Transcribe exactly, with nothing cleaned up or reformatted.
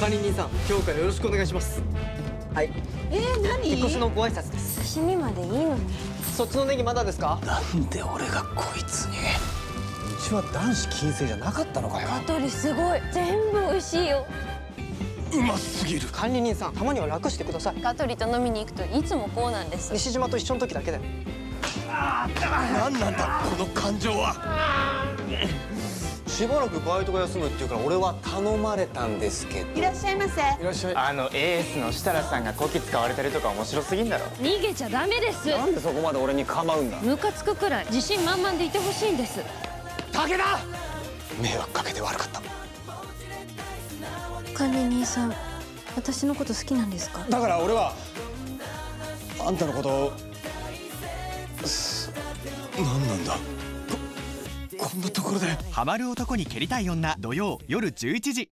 管理人さん、今日からよろしくお願いします。はい。 えー、何？ 引っ越しのご挨拶です。 刺身までいいのに。 そっちのネギまだですか？ なんで俺がこいつに。うちは男子禁制じゃなかったのかよ。 香取すごい。全部美味しいよ。 うますぎる。 管理人さん、たまには楽してください。 香取と飲みに行くといつもこうなんです。 西島と一緒の時だけだよ。 何なんだこの感情は。しばらくバイトが休むっていうから俺は頼まれたんですけど。 いらっしゃいませ。 いらっしゃい。 あのエースの設楽さんがこき使われてるとか面白すぎんだろ。 逃げちゃダメです。 なんでそこまで俺に構うんだ。 ムカつくくらい自信満々でいてほしいんです。 武田、迷惑かけて悪かった。 管理人さん、私のこと好きなんですか？ だから俺はあんたのこと何なんだこ、こんなところで。 ハマる男に蹴りたい女、土曜夜じゅういちじ。